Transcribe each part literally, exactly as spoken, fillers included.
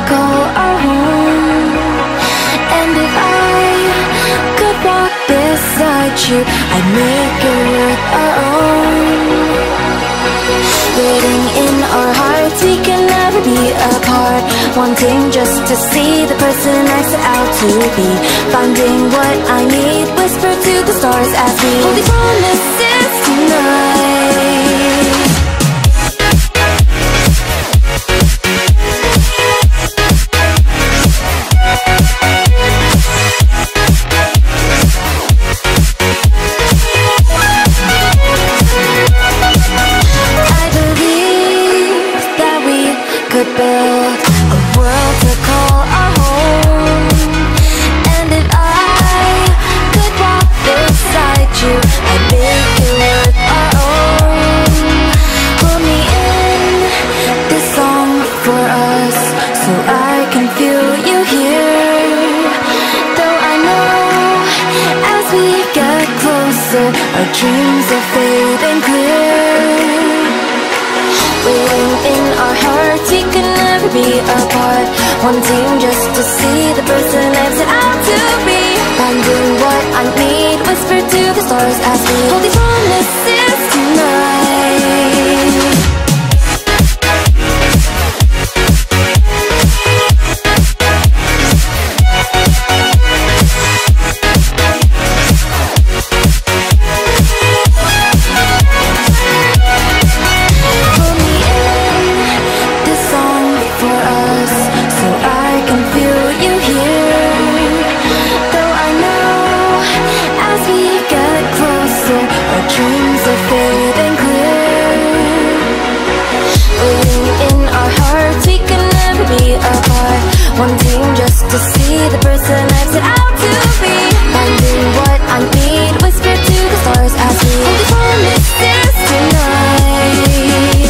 call our home. And if I could walk beside you, I'd make it worth our own. Waiting in our hearts, we can never be apart. Wanting just to see the person I set out to be. Finding what I need, whisper to the stars as we hold these promises tonight. Could build a world to call our home. And if I could walk beside you, I'd make it worth our own. Put me in this song for us, so I can feel you here. Though I know as we get closer, our dreams are fading clear. Waiting in our hearts, we can never be apart. Wanting just to see the person I've set out to be. Finding what I need, whisper to the stars as we hold these promises tonight. Wanting just to see the person I've set out to be. Finding what I need, whisper to the stars as we hold these promises tonight.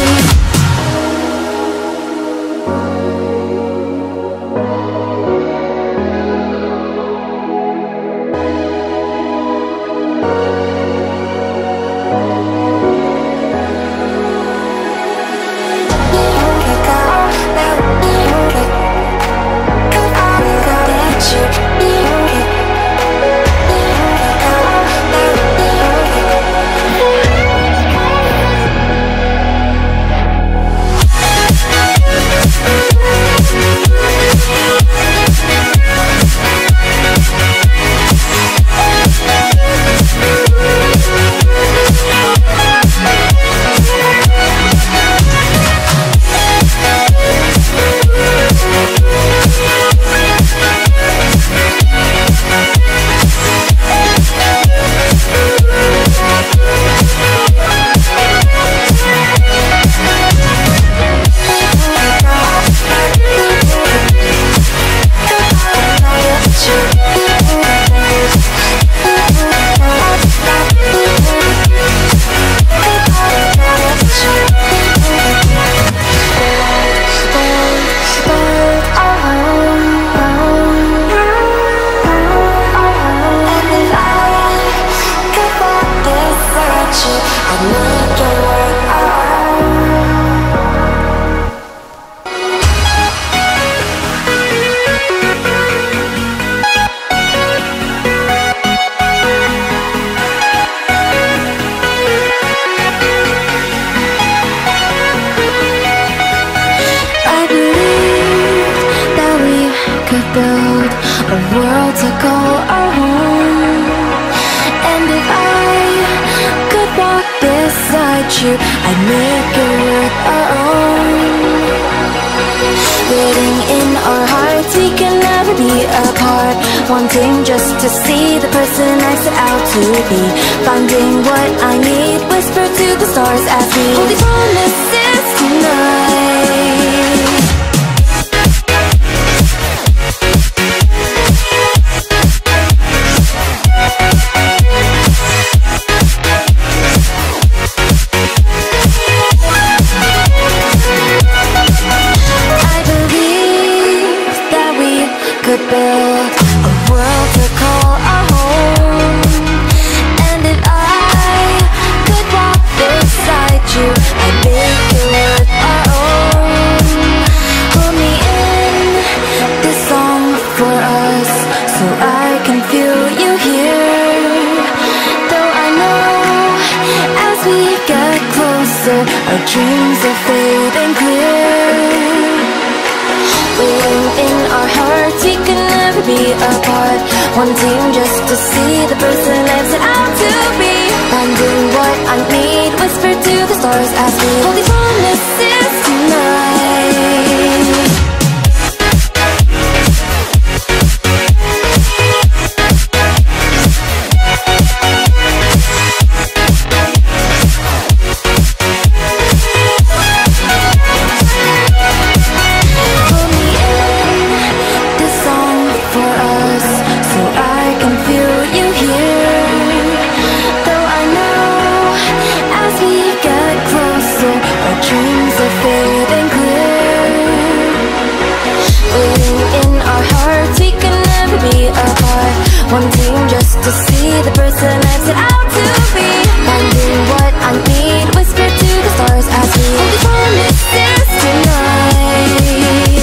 Build a world to call our home. And if I could walk beside you, I'd make it worth our own. Waiting in our hearts, we can never be apart. Wanting just to see the person I set out to be. Finding what I need, whisper to the stars as we hold these promises tonight. Could build a world to call our home. And if I could walk beside you, closer, our dreams are fading clear. Waiting in our hearts, we can never be apart. Wanting just to see the person I've set out to be. Finding what I need, whisper to the stars as we hold these promises tonight. Wanting just to see the person I've set out to be. Finding what I need, whisper to the stars as we hold these promises tonight.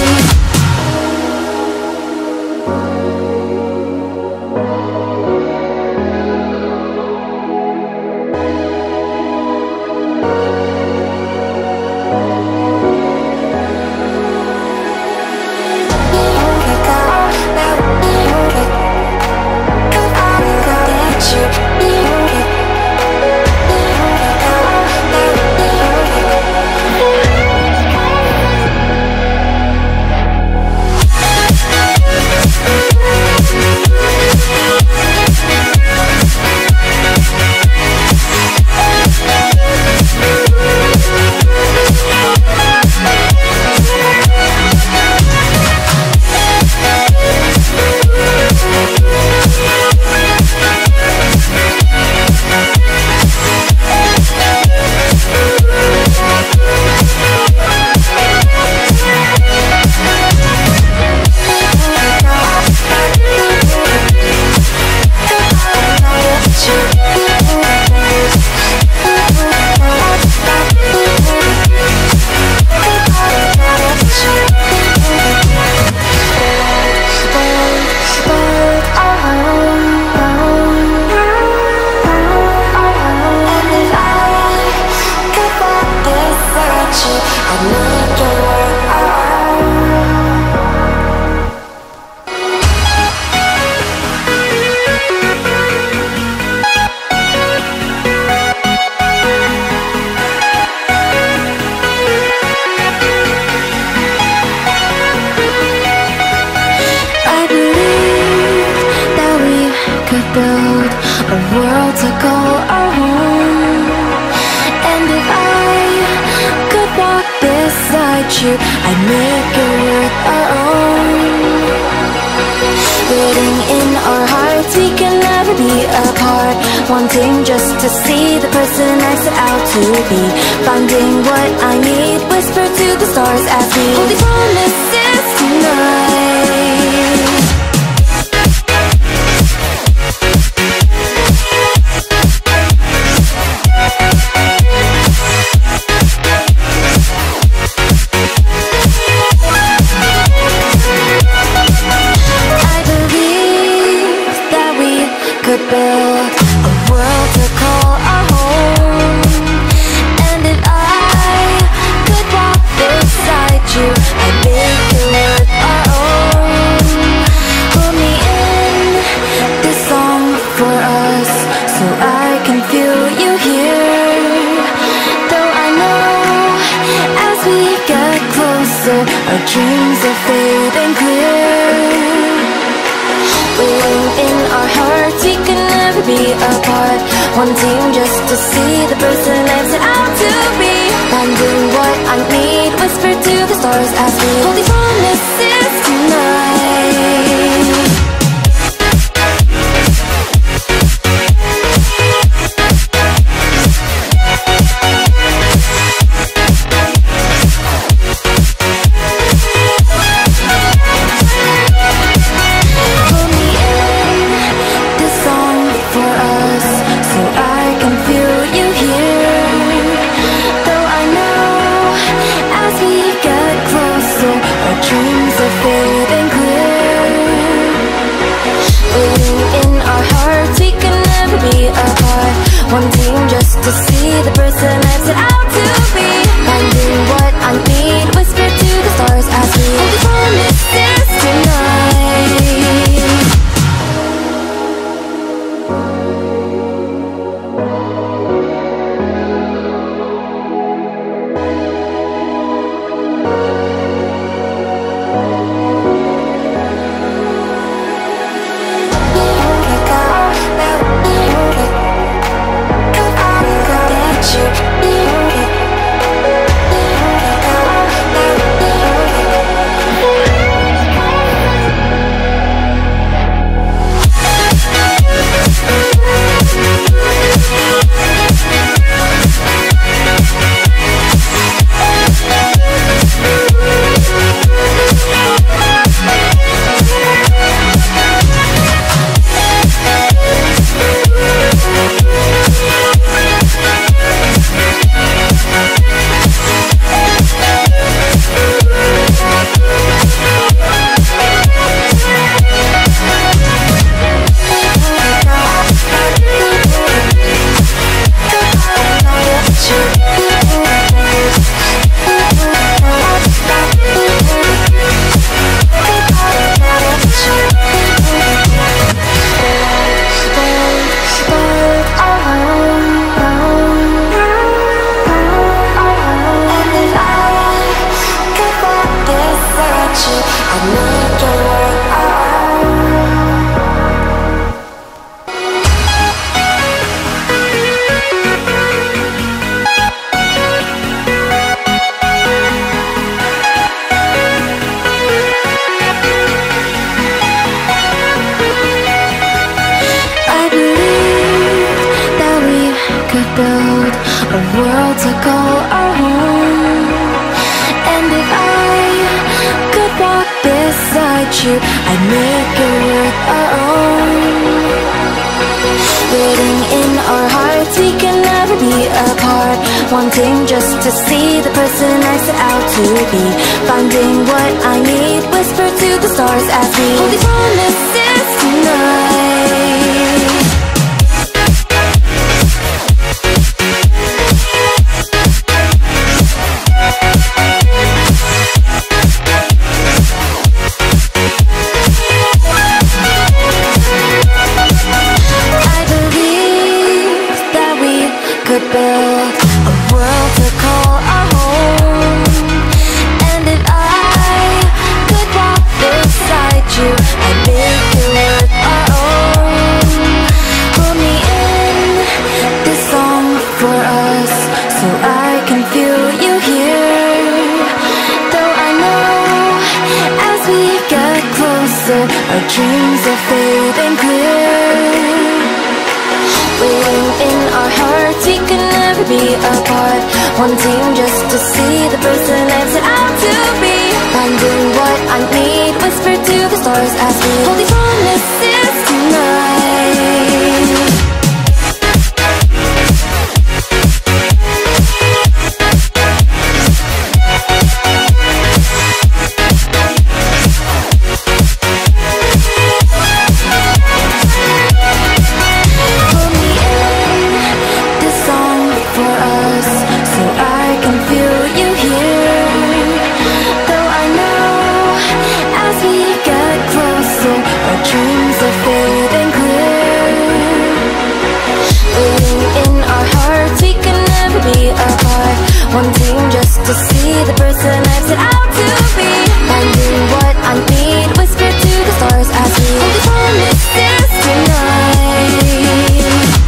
Build a world to call our home. And if I could walk beside you, I'd make it worth our own. Waiting in our hearts, we can never be apart. Wanting just to see the person I set out to be. Finding what I need, whisper to the stars as we hold these promises tonight. Could build a world to call our home. And if I could walk beside you, I'd make it worth our own. Hold me in this song for us, so I can feel you here. Though I know as we get closer, our dreams are fading clear. Waiting in our hearts, we can never be apart. Wanting just to see the person I've set out to be. Finding what I need, whisper to the stars as we hold these promises tonight. Dreams of I'd make it worth our own. Waiting in our hearts, we can never be apart. Wanting just to see the person I set out to be. Finding what I need, whisper to the stars as we hold these promises tonight. Could build a world to call our home. And if I could walk beside you, I'd make it worth our own. Hold me in this song for us, so I can feel you here. Though I know as we get closer, our dreams are fading clear. Waiting in our hearts, we can never be apart. Wanting just to see the person I'm set out to be. Finding what I need, whisper to the stars as we hold these promises tonight. Wanting just to see the person I've set out to be. Finding what I need, whisper to the stars as we hold these promises tonight.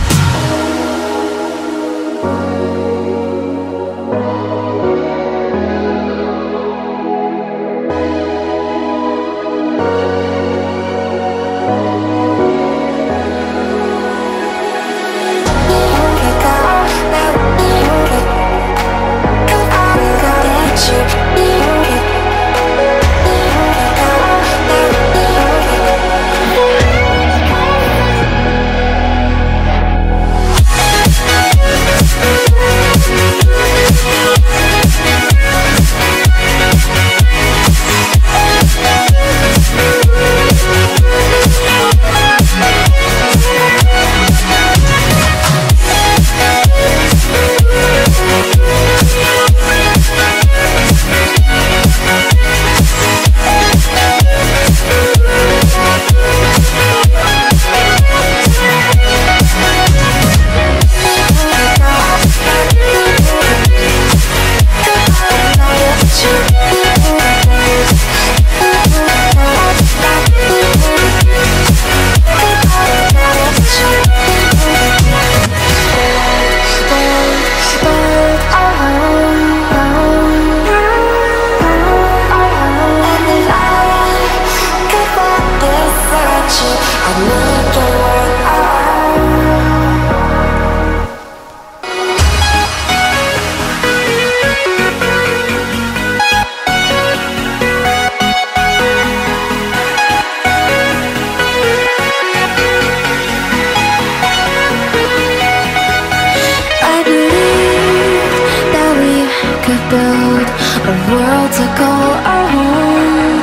Build a world to call our home.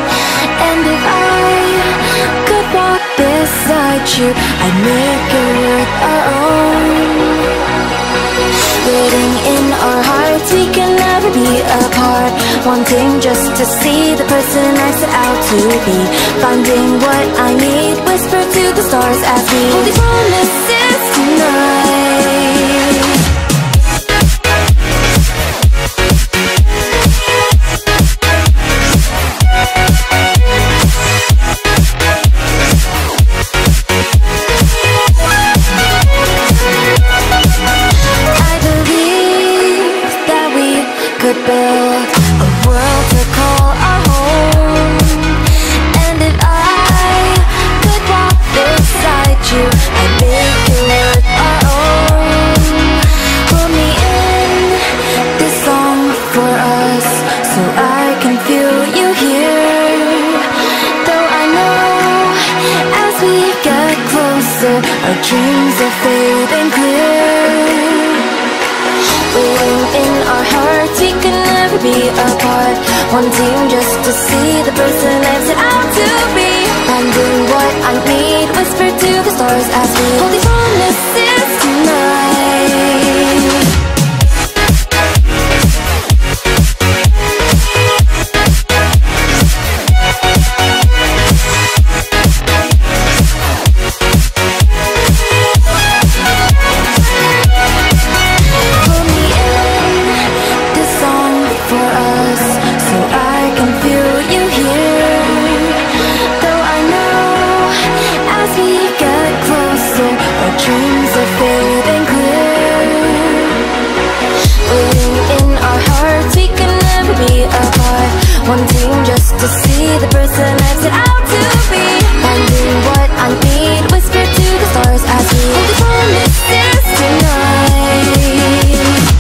And if I could walk beside you, I'd make it worth our own. Waiting in our hearts, we can never be apart. Wanting just to see the person I set out to be. Finding what I need, whisper to the stars as we hold these promises tonight. Could build a world to call our home. And if I could walk beside you, I'd make it worth our own. Hold me in this song for us, so I can feel you here. Though I our dreams are fading clear. Waiting in our hearts, we can never be apart, wanting just to see the person I'm set out to be. Finding what I need, whisper to the stars as we hold these promises tonight. Wanting just to see the person I've set out to be. Finding what I need, whisper to the stars as we hold the promises tonight.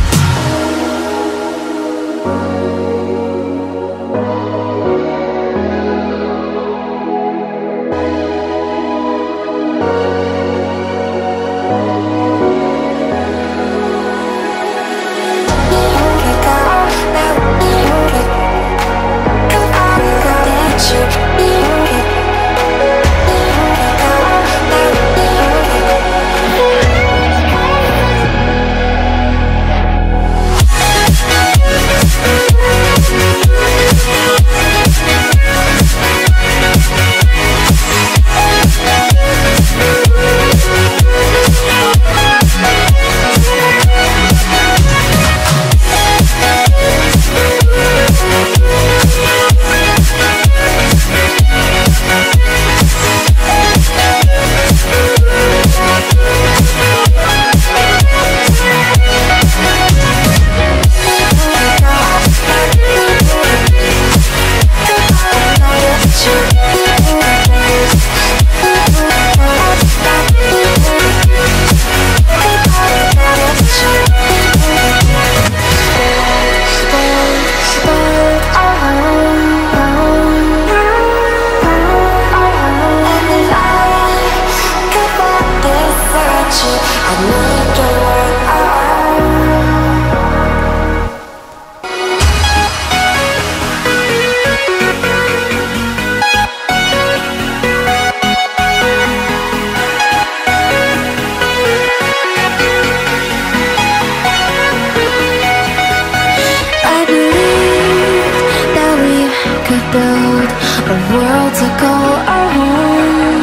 Build a world to call our home.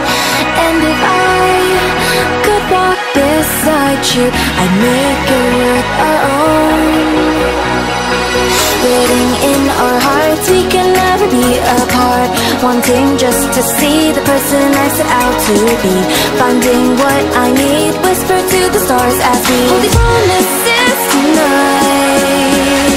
And if I could walk beside you, I'd make it worth our own. Waiting in our hearts, we can never be apart, wanting just to see the person I set out to be. Finding what I need, whisper to the stars as we hold these promises tonight.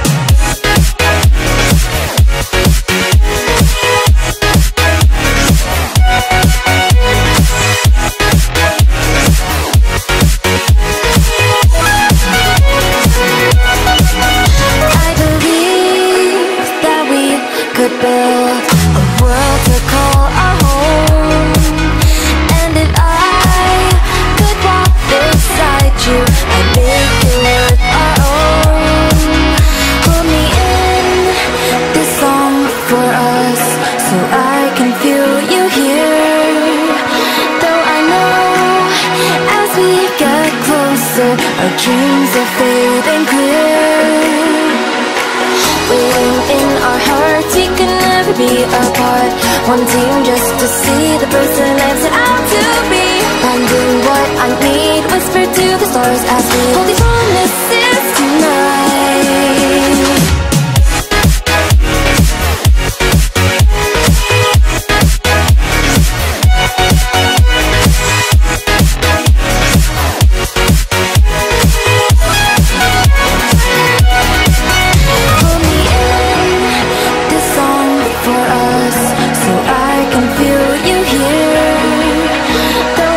Could build a world to call our home. And if I could walk beside you, I'd make it worth our own. Hold me in this song for us, so I can feel you here. Though I know as we get closer, our dreams are fading clear. Waiting in our hearts, we can never be apart, wanting just to see the person I'm set out to be. Finding what I need, whisper to the stars as we hold these promises tonight.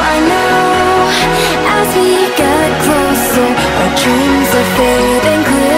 Dreams are fading clear.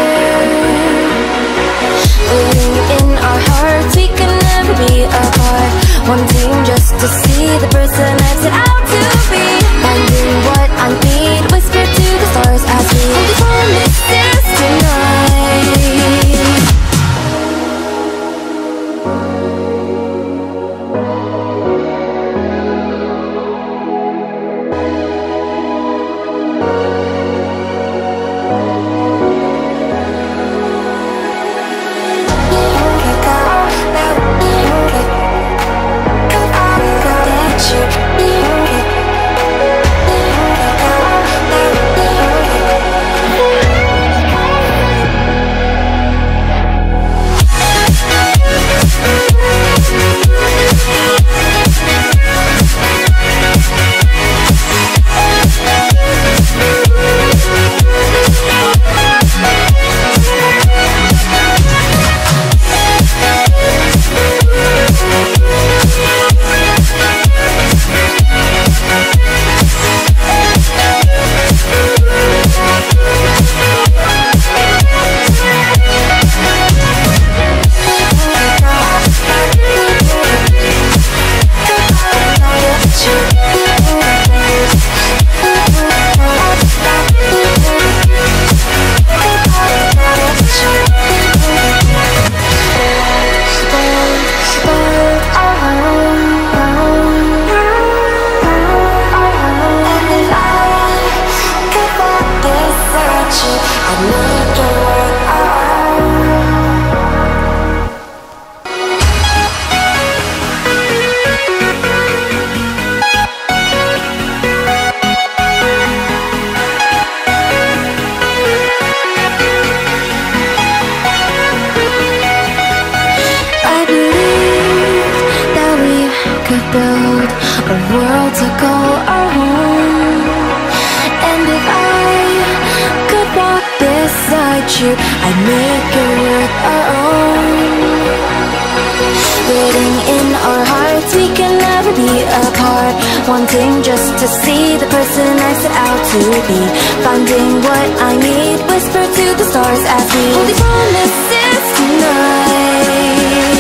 beside you, I'd make it worth our own. Waiting in our hearts, we can never be apart. Wanting just to see the person I set out to be. Finding what I need, whisper to the stars as we hold these promises tonight.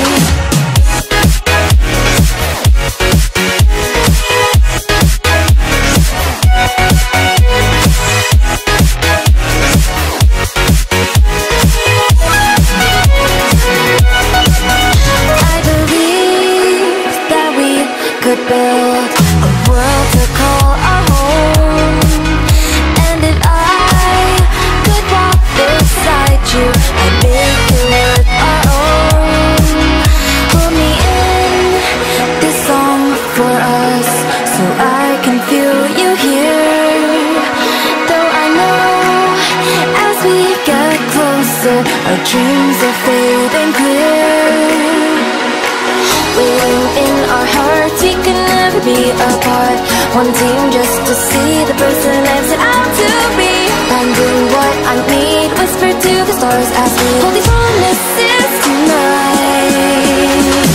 Could build a world to call our home. And if I could walk beside you, I'd make it worth our own. Hold me in this song for us, so I can feel you here. Though I know as we get closer, our dreams are fading clear. Waiting in our hearts, we can never be apart. Wanting just to see the person I've set out to be. Finding what I need, whisper to the stars as we hold these promises tonight.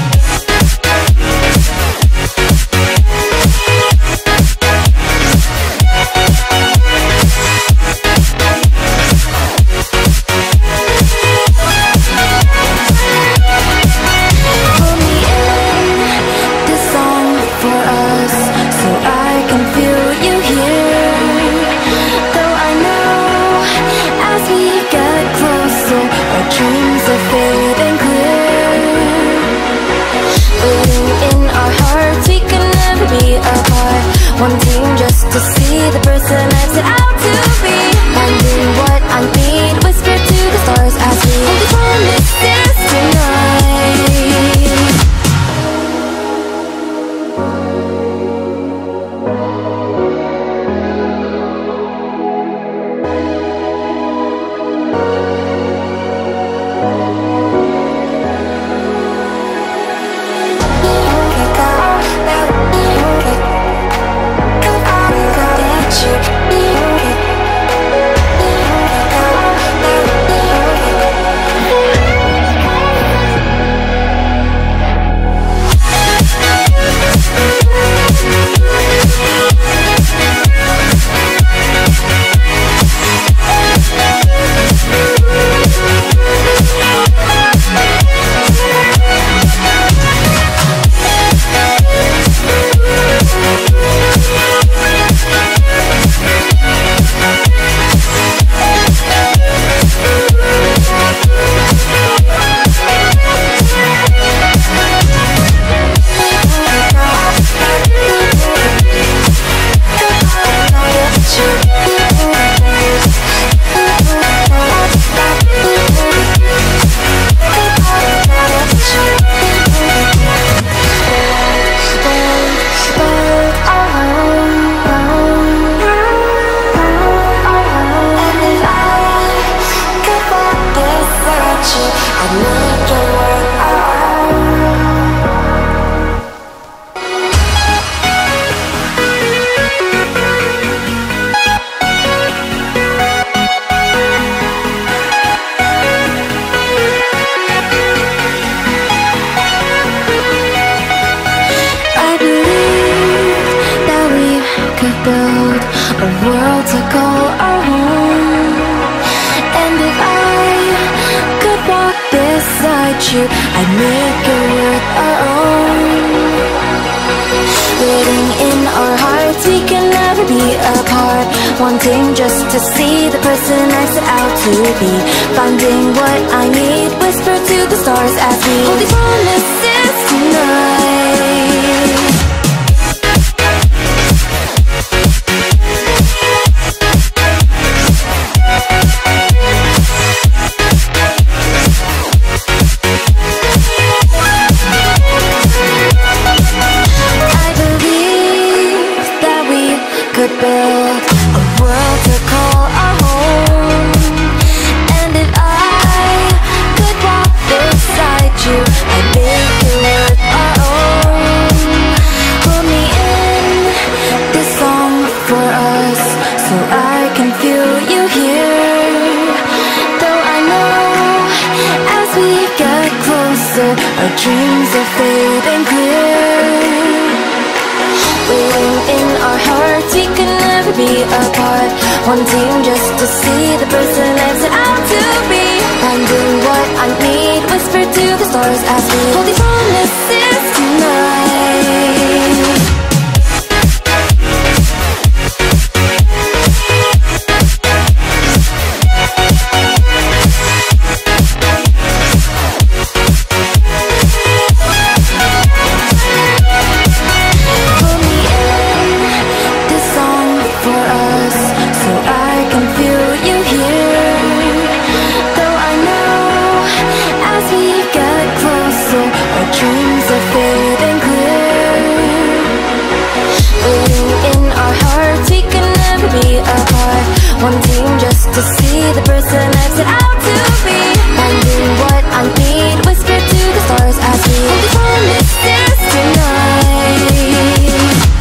Wanting just to see the person I've set out to be. Finding what I need, whisper to the stars as we hold these promises tonight. Build a world to call our home. And if I could walk beside you, I'd make it worth our own. Waiting in our hearts, we can never be apart. Wanting just to see the person I set out to be. Finding what I need, whisper to the stars as we hold these promises tonight. Could build a world to call our home. And if I could walk beside you, I'd make it worth our own. we get closer, our dreams are fading clear. Waiting in our hearts, we can never be apart. Wanting just to see the person I set out to be. Finding what I need, whisper to the stars as we hold these promises tonight. Wanting just to see the person I set out to be. Finding what I need, whisper to the stars as we hold these promises tonight.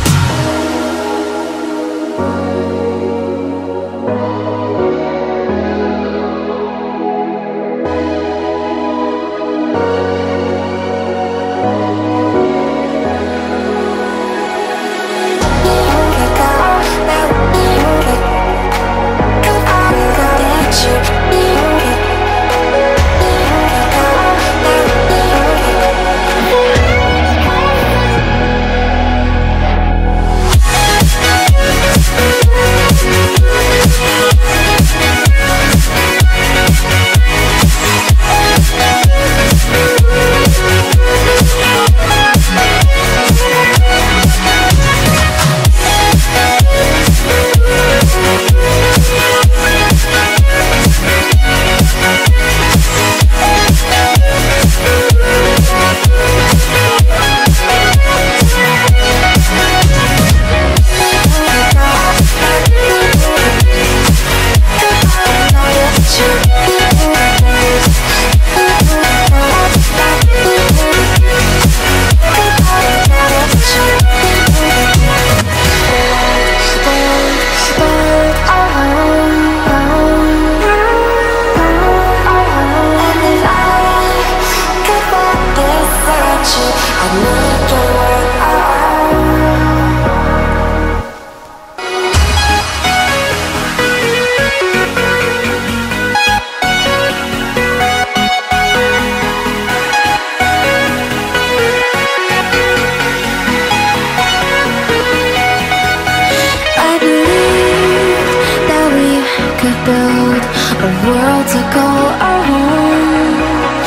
Build a world to call our home.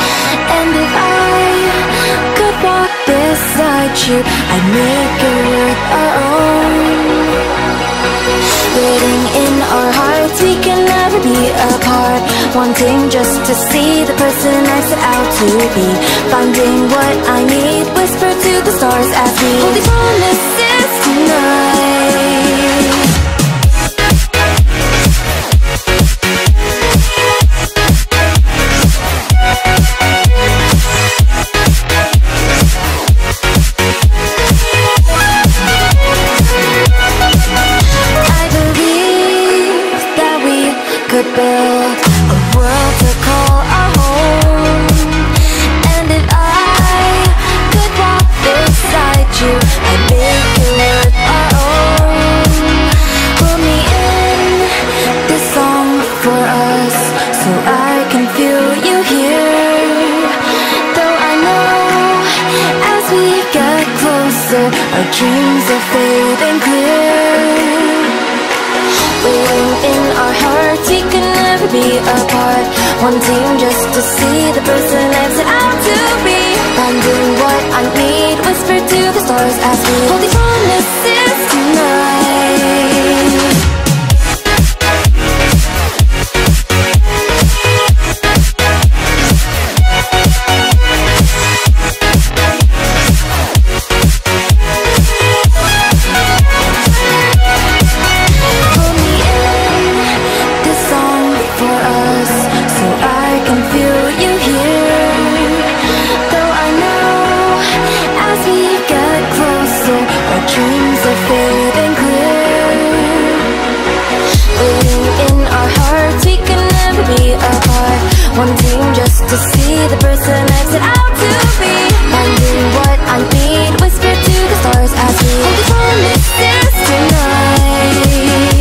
And if I could walk beside you, I'd make it worth our own. Waiting in our hearts, we can never be apart. Wanting just to see the person I set out to be. Finding what I need, whisper to the stars as we hold these promises tonight. Could build a world to call our home. And if I could walk beside you, I'd make it worth our own. Put me in this song for us, so I can feel you here. Though I know as we get closer, our dreams are fading clear. Waiting in our hearts, we can never be apart. Wanting just to see the person I set out to be. Finding what I need, whisper to the stars as we hold these promises tonight. Wanting just to see the person I've set out to be. Finding what I need, whisper to the stars as we hold these promises tonight.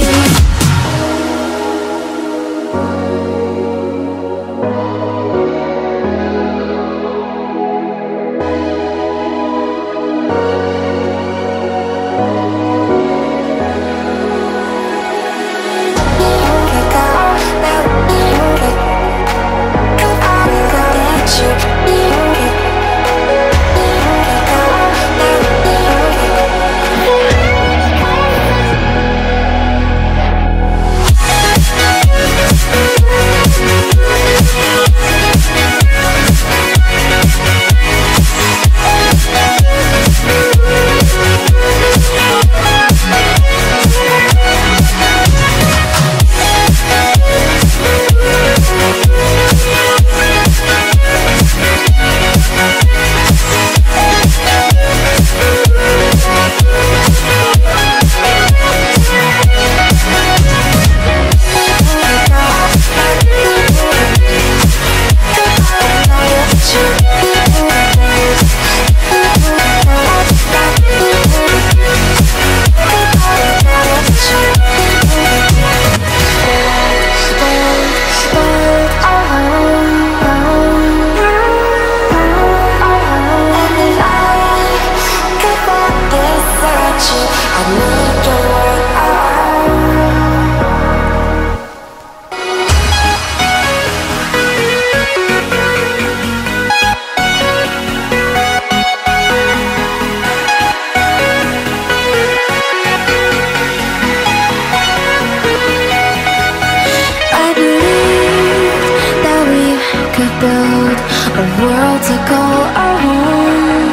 Build a world to call our home.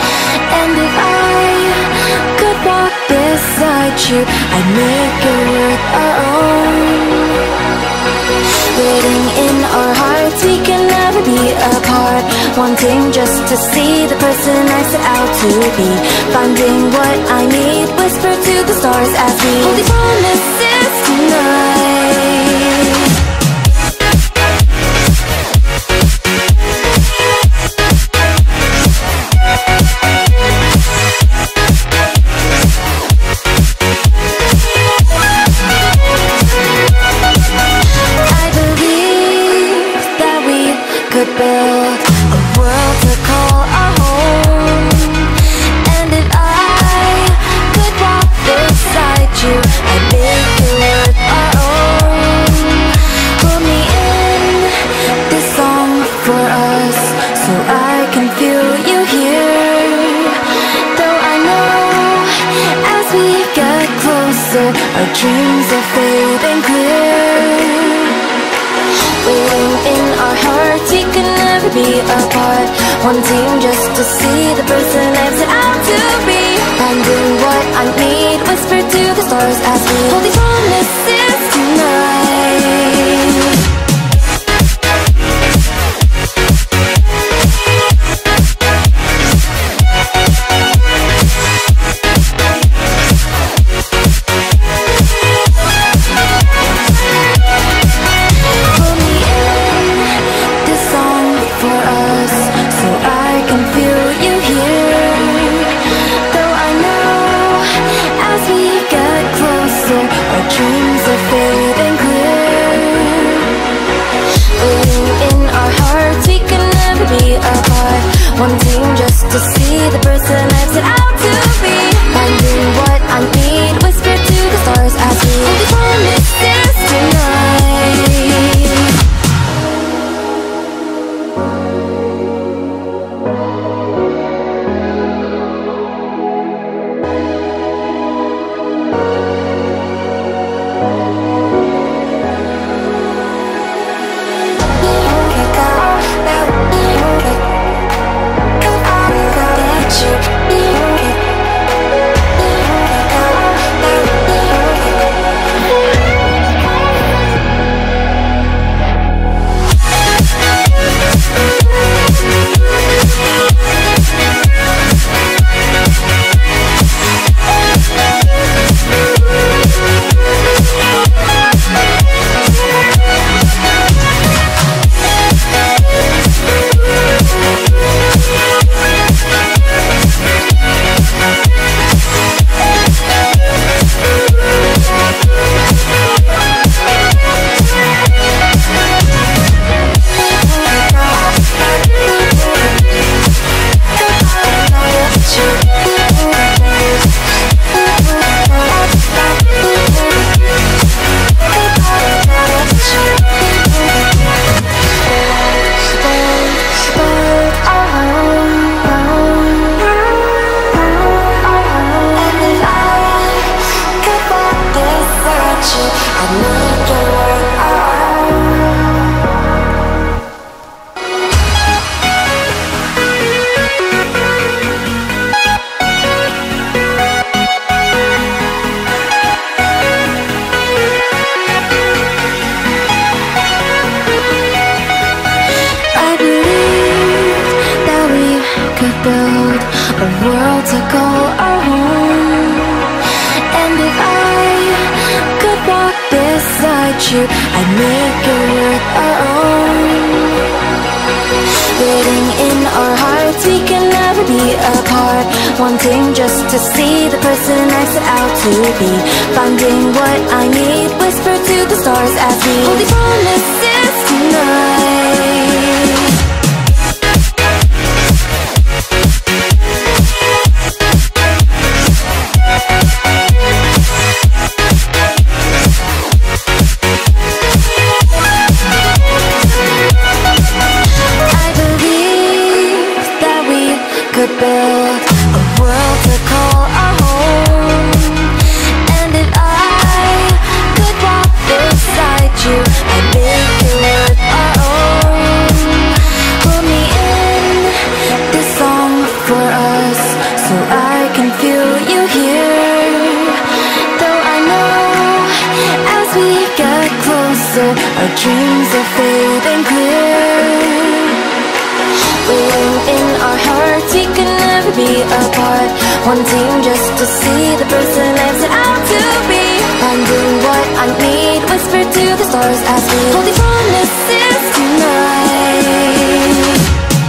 And if I could walk beside you, I'd make it worth our own. Waiting in our hearts, we can never be apart. Wanting just to see the person I set out to be. Finding what I need, whisper to the stars as we hold these promises tonight. Could build a world to call our home. And if I could walk beside you, I'd make it worth our own. Put me in this song for us, so I can feel you here. Though I know as we get closer, our dreams are fading clear. Waiting in our hearts, we can never be apart. Wanting just to see the person I've set out to be. Finding what I need, whisper to the stars as we hold these promises tonight. Our you, I'd make it worth our own. Written in our hearts, we can never be apart. Wanting just to see the person I set out to be. Finding what I need, whisper to the stars as we hold these promises tonight. Could build a world to call our home. And if I could walk beside you, I'd make it worth our own. Hold me in this song for us, so I can feel you here. Though I know as we get closer, our dreams are fading clear. Waiting in our hearts, we can never be apart. Wanting just to see the person I set out to be. Finding what I need, whisper to the stars as we hold these promises tonight.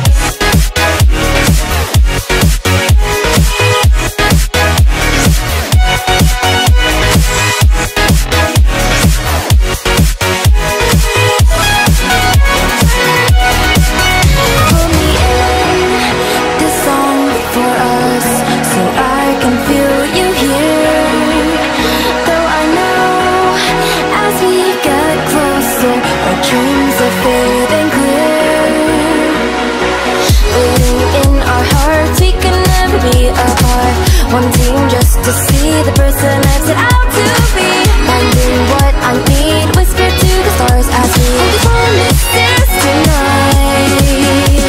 Dreams are fading clear. Waiting in our hearts, we can never be apart. Wanting just to see the person I've set out to be. Finding what I need, whisper to the stars as we hold these promises tonight.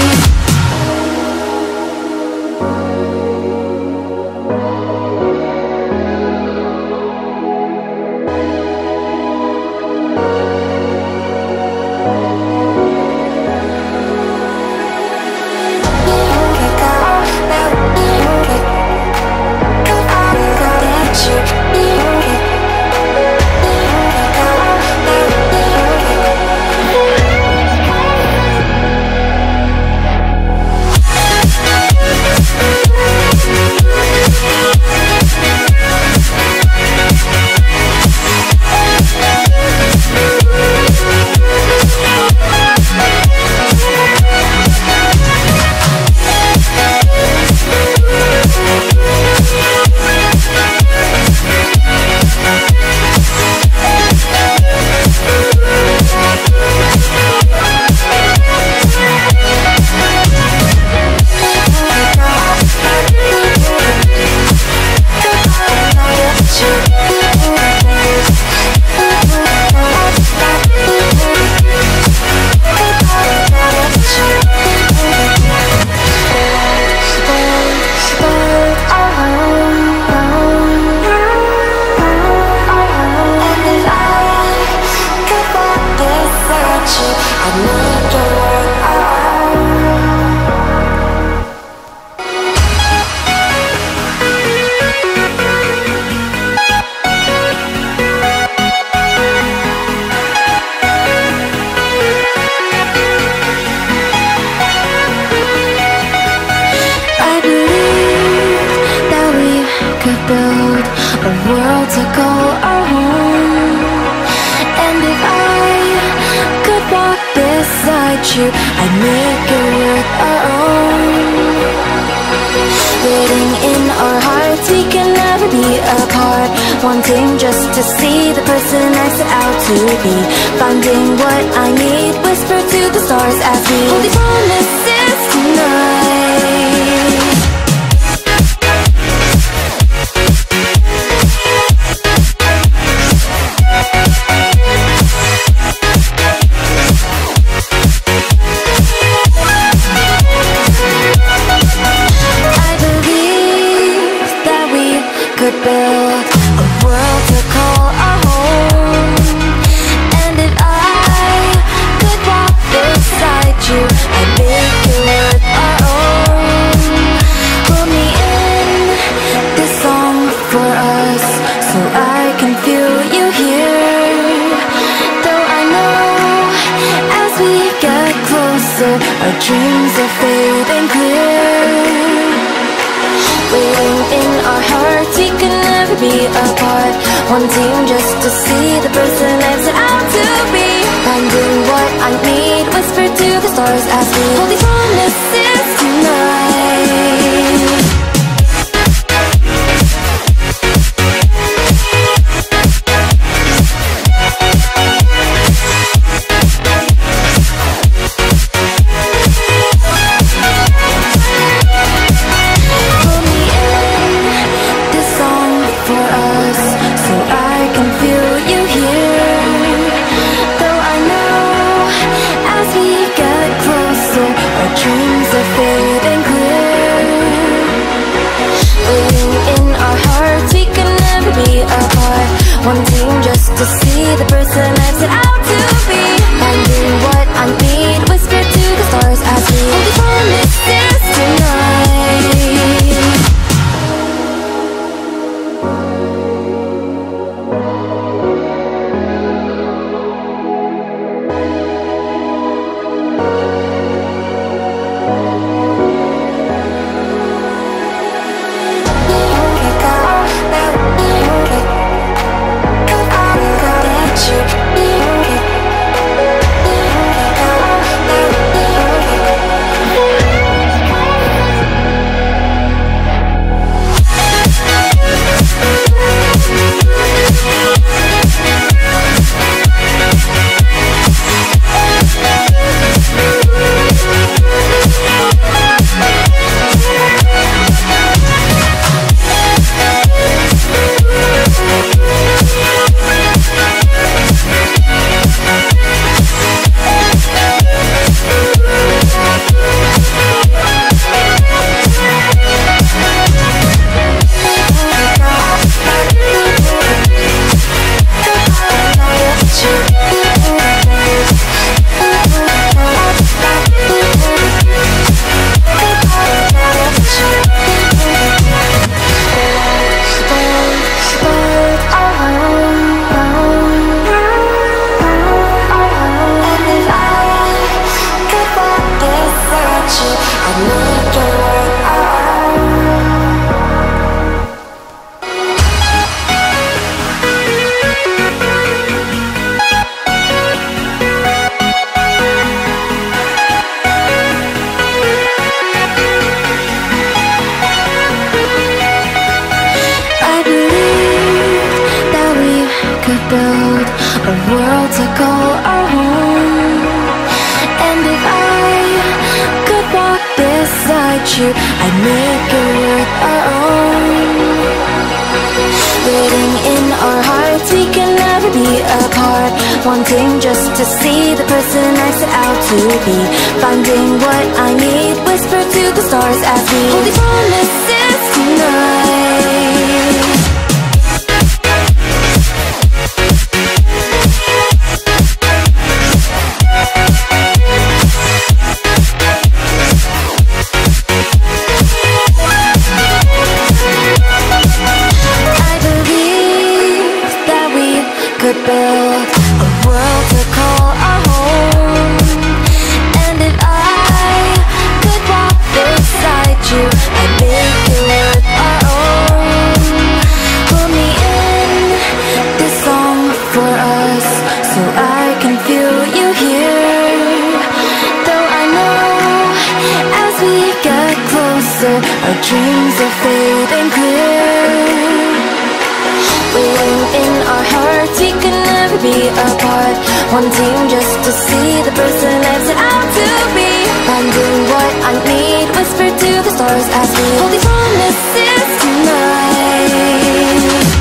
Build a world to call our home. And if I could walk beside you, I'd make it worth our own. Written in our hearts, we can never be apart. Wanting just to see the person I set out to be. Finding what I need, whisper to the stars as we hold these promises tonight. Could build a world to call our home. And if I could walk beside you, I'd make it worth our own. closer, our dreams are fading clear. Waiting in our hearts, we can never be apart. Wanting just to see the person I've set out to be. Finding what I need, whisper to the stars as we hold these promises tonight. Wanting just to see the person I've set out to be. Finding what I need, whisper to the stars as we hold these promises tonight. Build a world to call our home. And if I could walk beside you, I'd make it worth our own. Waiting in our hearts, we can never be apart. Wanting just to see the person I set out to be. Finding what I need, whisper to the stars as we hold these promises tonight. Could build a world to call our home. And if I could walk beside you, I'd make it worth our own. Hold me in this song for us, so I can feel you here. Though I know as we get closer, our dreams are fading clear. Waiting in our hearts, we can never be apart. Wanting just to see the person I've set out to be. Finding what I need, whisper to the stars as we hold these promises tonight.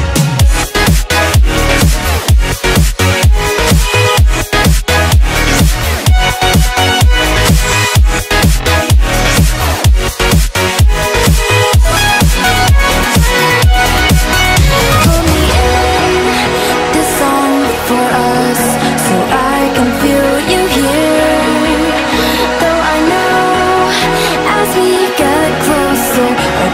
Our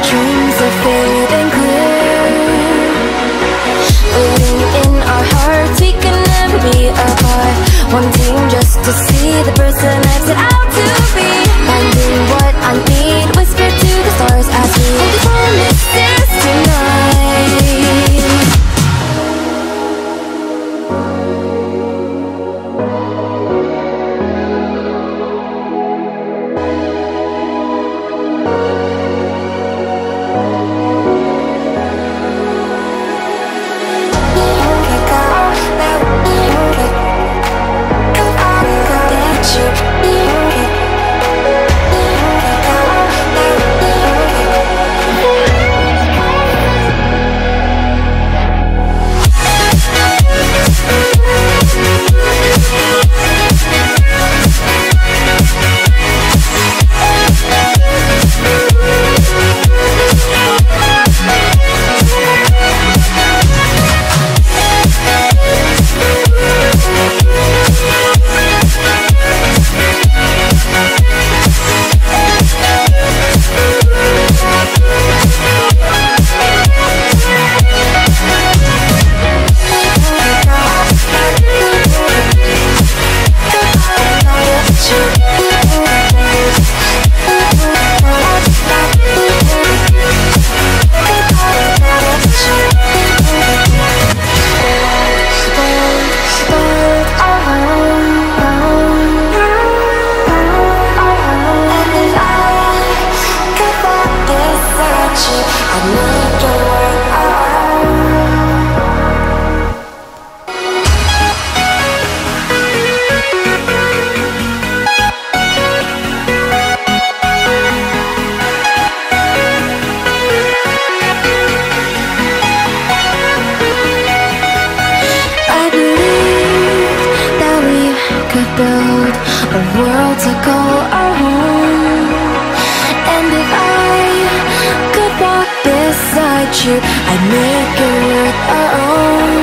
beside you, I'd make it worth our own.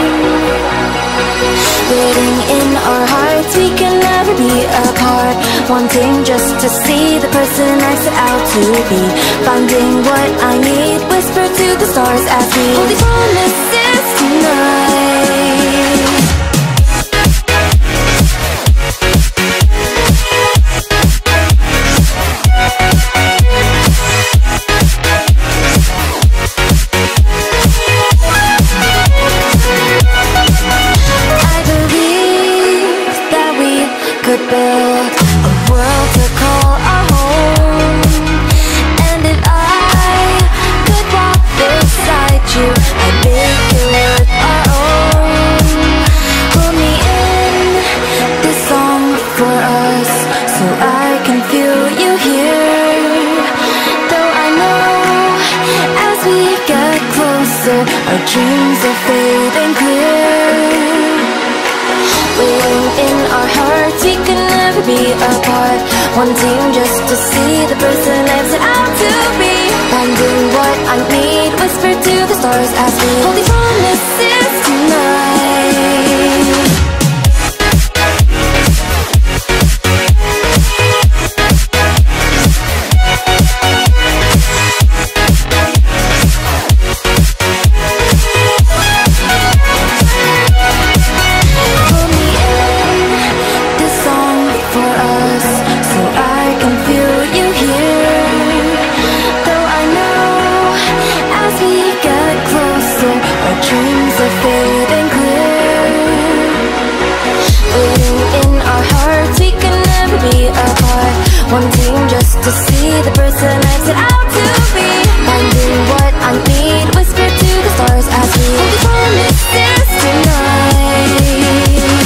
Waiting in our hearts, we can never be apart. Wanting just to see the person I set out to be. Finding what I need, whisper to the stars as we hold these promises tonight. Could build a world to call our home. And if I could walk beside you, I'd make it worth our own. Hold me in this song for us, so I can feel you here. Though I know as we get closer, our dreams are fading clear. Waiting in our hearts, we can never be apart. Wanting just to see the person I've set out to be. Finding what I need, whisper to the stars as we hold these promises tonight. Dreams are fading clear. Waiting in our hearts, we can never be apart. Wanting just to see the person I've set out to be. Finding what I need, whisper to the stars as we hold these promises tonight.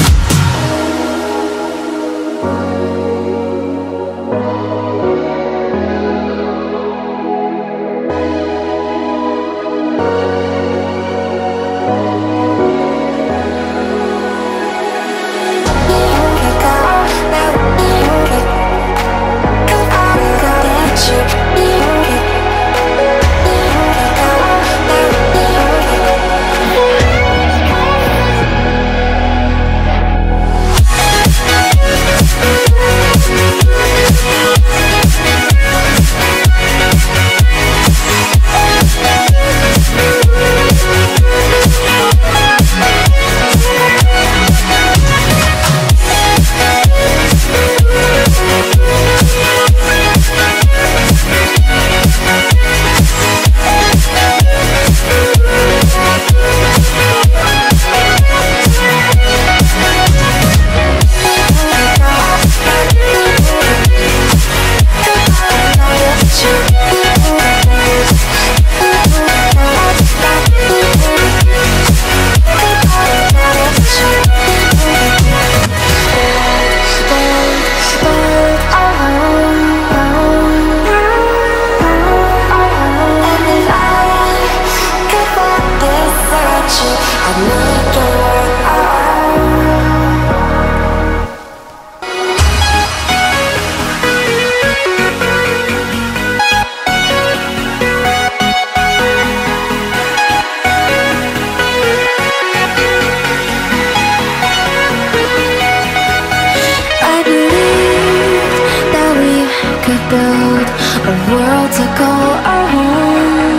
Build a world to call our home.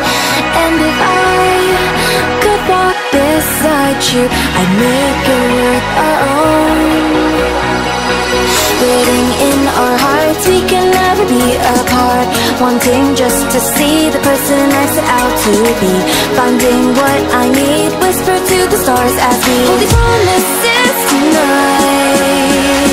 And if I could walk beside you, I'd make it worth our own. Waiting in our hearts, we can never be apart. Wanting just to see the person I set out to be. Finding what I need, whisper to the stars as we hold these promises tonight.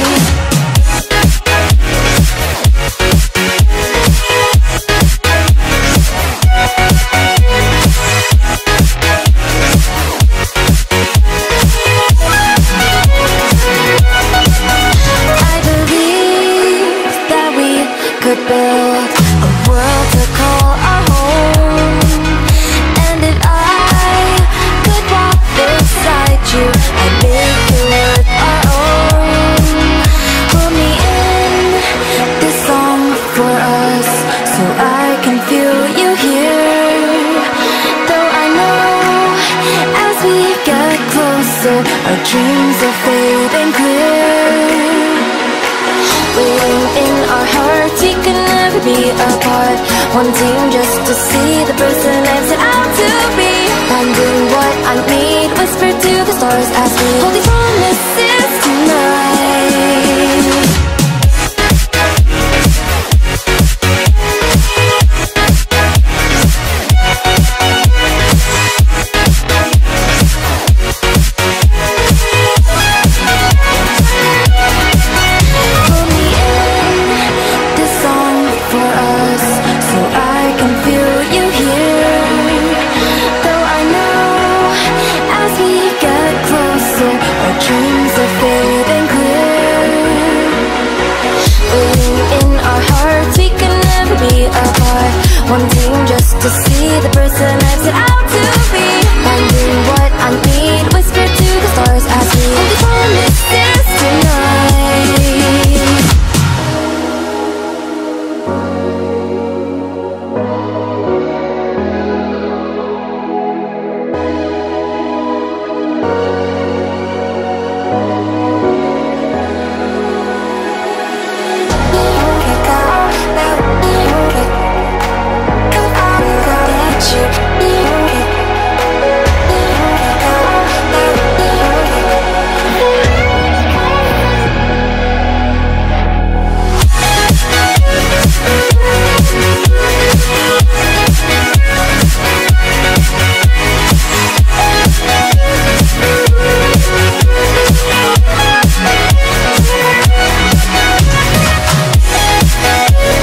Could build a world to call our home. And if I could walk beside you, I'd make dreams are fading clear. Waiting in our hearts, we can never be apart. Wanting just to see the person I'm set out to be. Finding what I need, whisper to the stars as we hold these promises tonight.